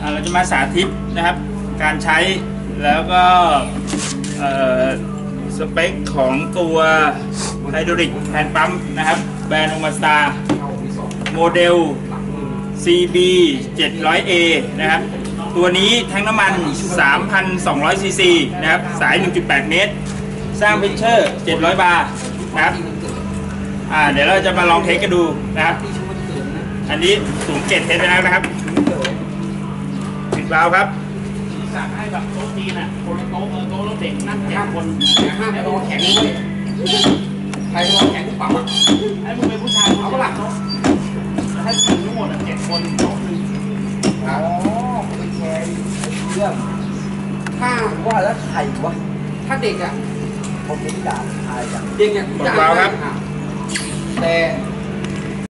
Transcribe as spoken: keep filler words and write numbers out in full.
เราจะมาสาธิตนะครับการใช้แล้วก็สเปคของตัวไฮดรอลิกแฮนด์ปั๊มนะครับแบรนด์โอมาสตาร์โมเดล ซี บี เจ็ดร้อยเอ นะครับตัวนี้แทงน้ำมัน สามพันสองร้อย ซี ซีนะครับสาย หนึ่งจุดแปด เมตรสร้างเพชเชอร์ เจ็ดร้อย บาร์นะครับอ่าเดี๋ยวเราจะมาลองเทสกันดูนะครับอันนี้สูงเกตเทสไปแล้วนะครับปิดวาล์วครับสั่งให้แบบโต๊ะจีนอ่ะคนละโต๊ะเออโต๊ะแล้วเด็กนั่งแข่งคนห้ามรอแข่งด้วยใครรอแข่งเปล่าให้มึงเป็นผู้ชายเอาหลักโต๊ะให้ถึงทั้งหมดเจ็ดคนโต๊ะนึงอ๋อไปแชร์เรื่องถ้าว่าแล้วใครวะถ้าเด็กอ่ะผมไม่ด่าใครอ่ะเด็กอย่างด่าครับแต่